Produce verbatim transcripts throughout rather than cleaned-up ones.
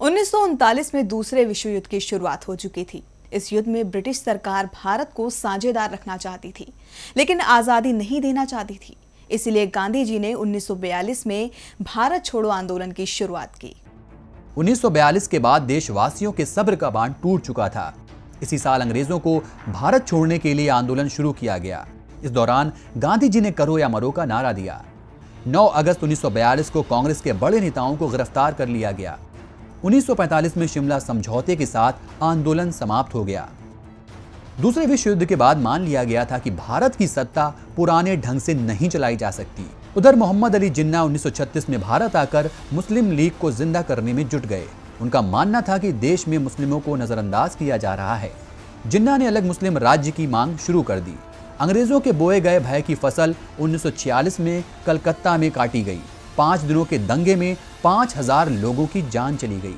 उन्नीस सौ उनतालीस में दूसरे विश्व युद्ध की शुरुआत हो चुकी थी। इस युद्ध में ब्रिटिश सरकार भारत को साझेदार रखना चाहती थी, लेकिन आजादी नहीं देना चाहती थी। इसलिए गांधी जी ने उन्नीस सौ बयालीस में भारत छोड़ो आंदोलन की शुरुआत की। उन्नीस सौ बयालीस के बाद देशवासियों के सब्र का बांध टूट चुका था। इसी साल अंग्रेजों को भारत छोड़ने के लिए आंदोलन शुरू किया गया। इस दौरान गांधी जी ने करो या मरो का नारा दिया। नौ अगस्त उन्नीस सौ बयालीस को कांग्रेस के बड़े नेताओं को गिरफ्तार कर लिया गया। उन्नीस सौ पैंतालीस में शिमला समझौते के साथ आंदोलन समाप्त हो गया। दूसरे विश्व युद्ध के बाद मान लिया गया था कि भारत की सत्ता पुराने ढंग से नहीं चलाई जा सकती। उधर मोहम्मद अली जिन्ना उन्नीस सौ छत्तीस में भारत आकर मुस्लिम लीग को जिंदा करने में जुट गए। उनका मानना था कि देश में मुस्लिमों को नजरअंदाज किया जा रहा है। जिन्ना ने अलग मुस्लिम राज्य की मांग शुरू कर दी। अंग्रेजों के बोए गए भय की फसल उन्नीस सौ छियालीस में कलकत्ता में काटी गई। पांच दिनों के दंगे में पांच हजार लोगों की जान चली गई।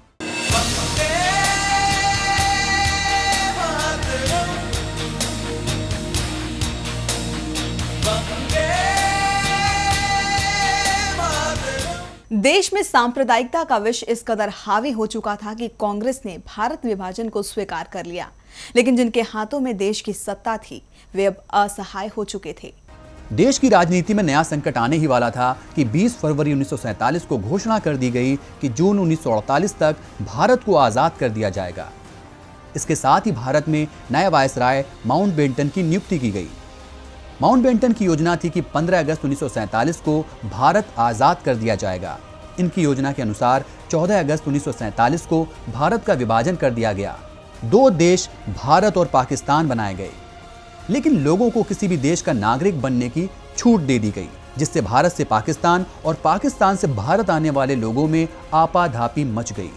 देश में सांप्रदायिकता का विष इस कदर हावी हो चुका था कि कांग्रेस ने भारत विभाजन को स्वीकार कर लिया, लेकिन जिनके हाथों में देश की सत्ता थी वे अब असहाय हो चुके थे। देश की राजनीति में नया संकट आने ही वाला था कि बीस फरवरी उन्नीस सौ सैंतालीस को घोषणा कर दी गई कि जून उन्नीस सौ अड़तालीस तक भारत को आजाद कर दिया जाएगा। इसके साथ ही भारत में नए वायसराय माउंटबेटन की नियुक्ति की गई। माउंटबेटन की योजना थी कि पंद्रह अगस्त उन्नीस सौ सैंतालीस को भारत आजाद कर दिया जाएगा। इनकी योजना के अनुसार चौदह अगस्त उन्नीस सौ सैंतालीस को भारत का विभाजन कर दिया गया। दो देश भारत और पाकिस्तान बनाए गए, लेकिन लोगों को किसी भी देश का नागरिक बनने की छूट दे दी गई, जिससे भारत से पाकिस्तान और पाकिस्तान से भारत आने वाले लोगों में आपाधापी मच गई।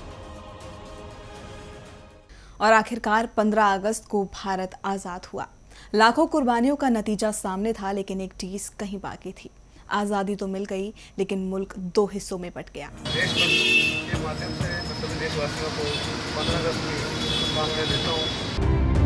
और आखिरकार पंद्रह अगस्त को भारत आजाद हुआ। लाखों कुर्बानियों का नतीजा सामने था, लेकिन एक चीज कहीं बाकी थी। आजादी तो मिल गई, लेकिन मुल्क दो हिस्सों में बट गया। देश के माध्यम से मैं सभी देशवासियों को पंद्रह अगस्त की शुभकामनाएं देता हूँ।